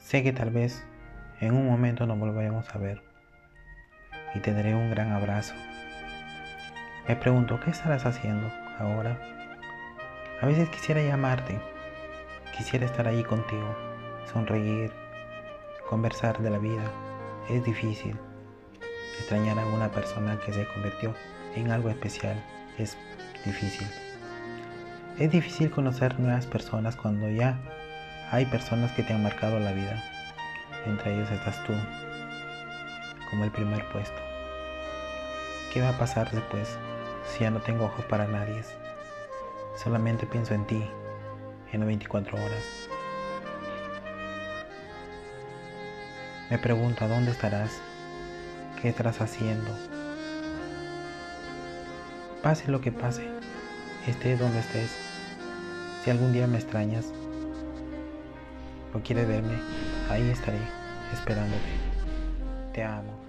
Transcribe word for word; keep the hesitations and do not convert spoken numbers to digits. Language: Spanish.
Sé que tal vez en un momento nos volveremos a ver y te daré un gran abrazo. Me pregunto, ¿qué estarás haciendo ahora? A veces quisiera llamarte, quisiera estar ahí contigo, sonreír, conversar de la vida. Es difícil. Extrañar a una persona que se convirtió en algo especial es difícil. Es difícil conocer nuevas personas cuando ya hay personas que te han marcado la vida. Entre ellos estás tú, como el primer puesto. ¿Qué va a pasar después si ya no tengo ojos para nadie? Solamente pienso en ti, en las veinticuatro horas. Me pregunto, ¿a dónde estarás? ¿Qué estarás haciendo? Pase lo que pase, estés donde estés. Si algún día me extrañas o quieres verme, ahí estaré, esperándote. Te amo.